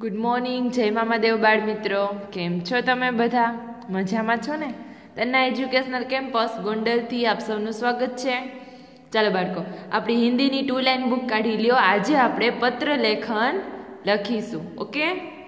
Good morning जय मामादेव बाळ मित्रों केम छो तमे बधा मजामां छो ने तन्ना एज्युकेशनल केम्पस गोंडल थी आप सबनु स्वागत छे। चलो बाळको आपणी हिंदीनी 2 लाइन बुक काढी ल्यो। आजे आपणे पत्र लेखन लखीशुं। ओके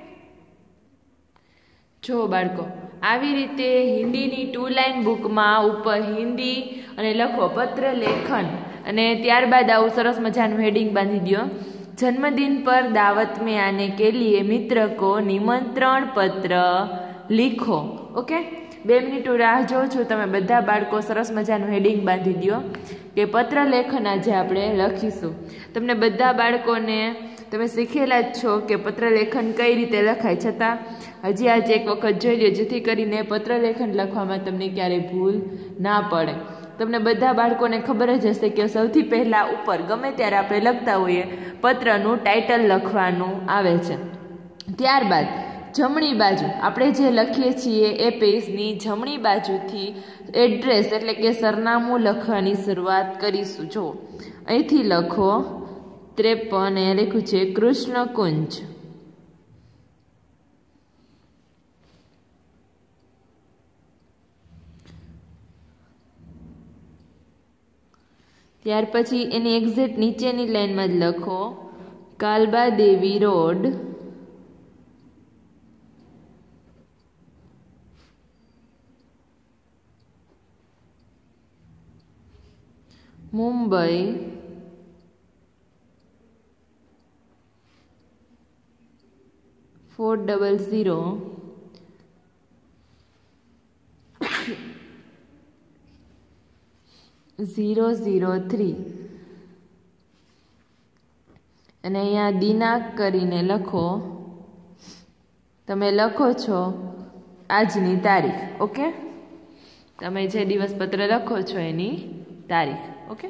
जो बाळको આવી રીતે હિન્દીની 2 લાइन બુકમાં ઉપર હિન્દી અને લખો પત્ર લેખન અને ત્યારબાદ આવું સરસ મજાનું હેડિંગ બાંધી દો। जन्मदिन पर दावत में आने के लिए मित्र को निमंत्रण पत्र लिखो। ओके 2 मिनिट राह जो छो तमे बधा बाळको सरस मजानुं हेडिंग बांधी दो कि पत्र लेखन आज आपणे लखीशुं। तमने बधा बाळकोने तमे शीखेला ज छो कि पत्र लेखन कई रीते लखाय, छतां हजी आज एक वखत जोई लो जेथी करीने पत्र लेखन लखवामां तमने क्यारेय भूल ना पड़े। तमने बधा बाळकोने खबर ज हशे कि सौथी पहेला उपर गमे त्यारे आपणे लखता होईए पत्रनुं टाइटल लखवानुं आवे छे। त्यारबाद जमणी बाजू आपणे जे लखीए छीए ए पेजनी जमणी बाजुथी एड्रेस एटले के सरनामું लखवानी शरूआत करीशुं। जो અહીંથી લખો 53 એ લખ્યું છે કૃષ્ણકુંજ। ત્યાર પછી એની એક્ઝેક્ટ નીચેની લાઈનમાં જ લખો કાલબા દેવી રોડ મુંબઈ 400003 અને અહીંયા દિનાંક કરીને લખો તમે લખો છો આજની તારીખ। ઓકે તમે જે દિવસ પત્ર લખો છો એની તારીખ। ઓકે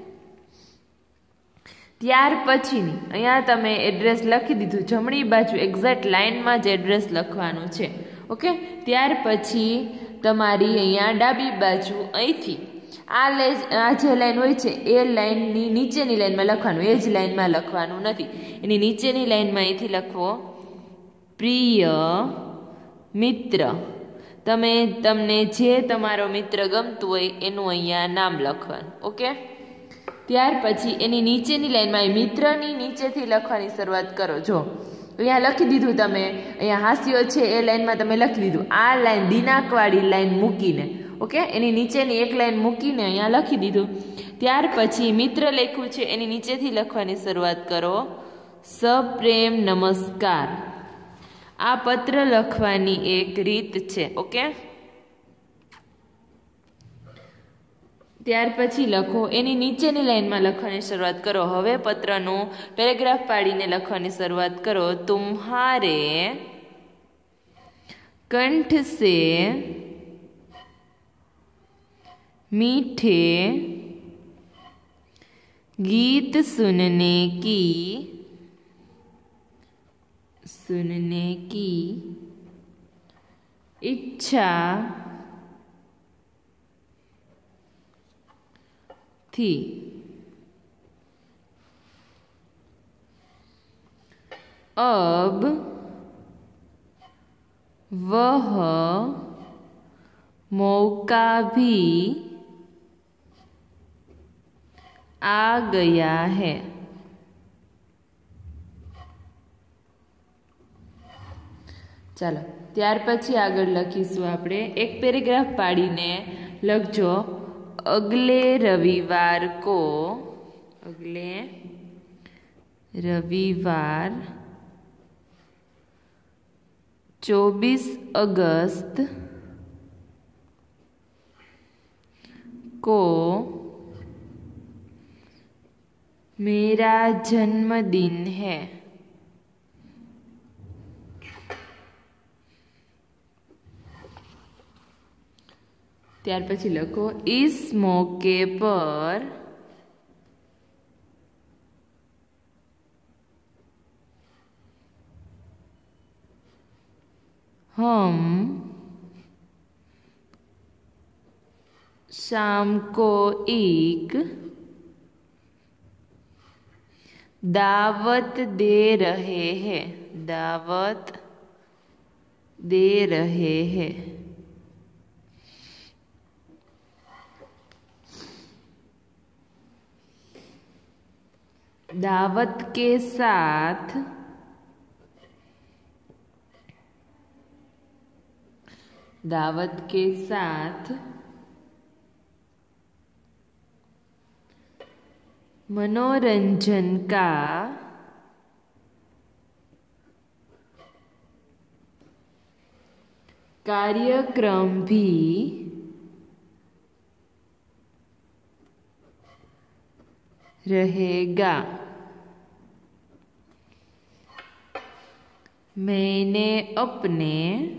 ત્યાર પછીની અહીંયા તમે એડ્રેસ લખી દીધું, જમણી બાજુ એક્ઝેક્ટ લાઇનમાં જ એડ્રેસ લખવાનું છે। ઓકે ત્યાર પછી તમારી અહીંયા ડાબી બાજુ અહીંથી આ જે લાઈન હોય છે એ લાઈનની નીચેની લાઈનમાં લખવાનું, એ જ લાઈનમાં લખવાનું નથી, એની નીચેની લાઈનમાં અહીંથી લખવો પ્રિય મિત્ર। તમને જે તમારો મિત્ર ગમતું હોય એનું અહીંયા નામ લખવાનું। ઓકે ત્યાર પછી એની નીચેની લાઈનમાં મિત્રની નીચેથી લખવાની શરૂઆત કરો। જો અહીંયા લખી દીધું, તમે અહીંયા હાસ્યો છે એ લાઈનમાં તમે લખી દીધું, આ લાઈન દિનાંકવાળી લાઈન મૂકીને। ઓકે એની નીચેની એક લાઈન મૂકીને અહીંયા લખી દીધું। ત્યાર પછી મિત્ર લખ્યું છે એની નીચેથી લખવાની શરૂઆત કરો સપ્રેમ નમસ્કાર। આ પત્ર લખવાની એક રીત છે। ઓકે ત્યાર પછી લખો એની નીચેની લાઈનમાં લખવાની શરૂઆત કરો। હવે પત્રનો પેરેગ્રાફ પાડીને લખવાની શરૂઆત કરો તુમ્હારે કંઠ સે मीठे गीत सुनने की इच्छा थी। अब वह मौका भी आ गया है। ચાલો ત્યાર પછી આગળ લખીશું આપણે એક પેરેગ્રાફ પાડીને લખજો અગલે રવિવાર 24 अगस्त को मेरा जन्मदिन है। ત્યાર પછી લખો इस मौके पर हम शाम को एक दावत दे रहे हैं। दावत दे रहे हैं। दावत के साथ मनोरंजन का कार्यक्रम भी रहेगा। मैंने अपने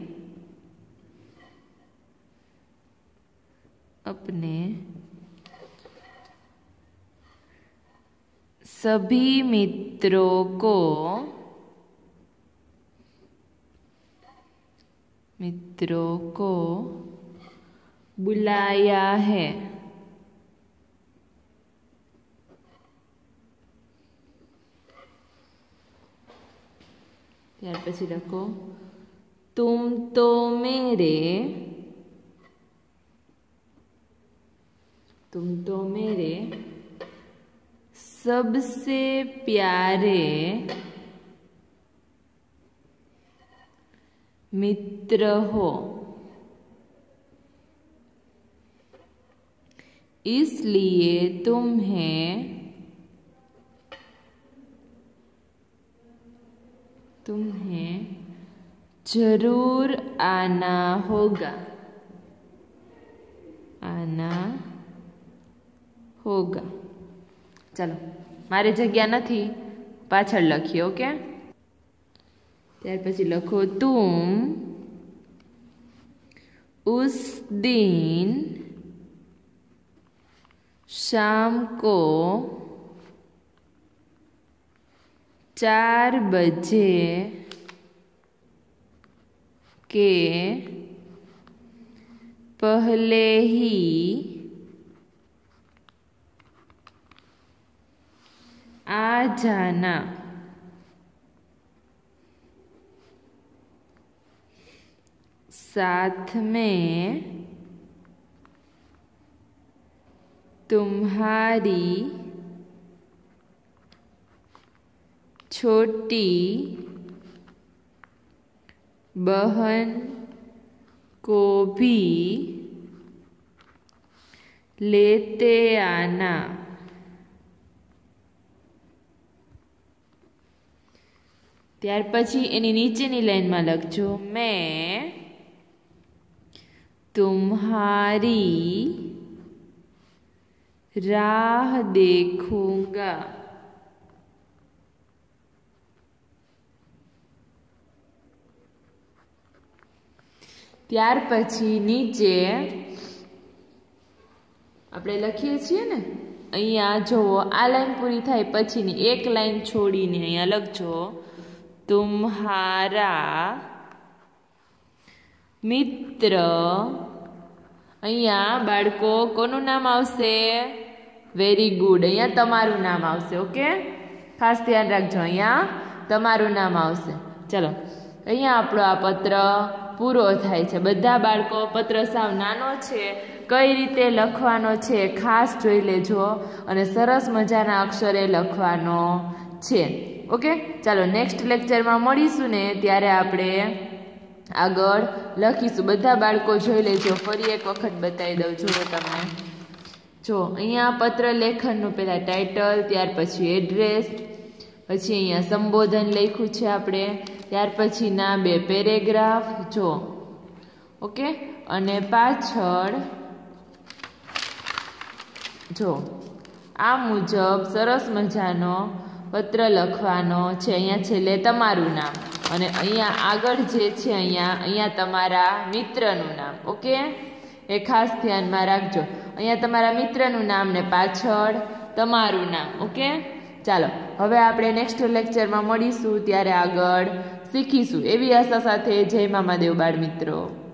सभी मित्रों को बुलाया है। ત્યાર પછી લખો तुम तो मेरे सबसे प्यारे मित्र हो, इसलिए तुम्हें जरूर आना होगा। चलो मारे जग्या नहीं, पाछळ लखीए। ओके, त्यार पछी लखो तुम उस दिन शाम को 4 बजे के पहले ही आ जाना। साथ में तुम्हारी छोटी बहन को भी लेते आना। ત્યાર પછી એની નીચેની લાઈનમાં લખજો मैं तुम्हारी राह देखूंगा। ત્યાર પછી નીચે આપણે લખીએ છીએ ને, અહીંયા જુઓ આ લાઈન પૂરી થાય પછીની એક લાઈન છોડીને અહીંયા લખજો तुम्हारा मित्र। अहींया बाळको कोनु नाम आवशे? वेरी गुड, अहींया तमारुं नाम आवशे। ओके, खास ध्यान राखजो, अहींया तमारुं नाम आवशे। चलो अहींया आपणो आ पत्र पूरो थाय छे। बधा बाळको पत्र साव नानो छे, कई रीते लखवानो छे खास जोई लेजो अने सरस मजाना अक्षरे लखवानो छे। ओके, चलो नेक्स्ट लेक्चर में मळीशुं ने त्यारे आपणे आगळ लखीशुं। बधा बाळको जोई लेजो, फरी एक वखत बतावी दઉં છું તમને। जो अहींया पत्र लेखननुं पहेला टाइटल, त्यार पछी एड्रेस, पछी अहींया संबोधन लख्युं छे आपणे, त्यार पछीना 2 पेरेग्राफ जो। ओके, अने पाछळ जो आ मुजब सरस मजानो पत्र लखवानो छे। अहींया छेल्ले तमारुं नाम अने अहींया आगळ जे छे अहींया तमारा मित्रनुं नाम। ओके, ए खास ध्यानमां राखजो, अहींया तमारा मित्रनुं नाम ने पाछळ तमारुं नाम। ओके, चालो हवे आपणे नेक्स्ट लेक्चरमां मळीशुं, त्यारे आगळ શીખીશું। એવી આશા સાથે જય મામાદેવ બાળ મિત્રો।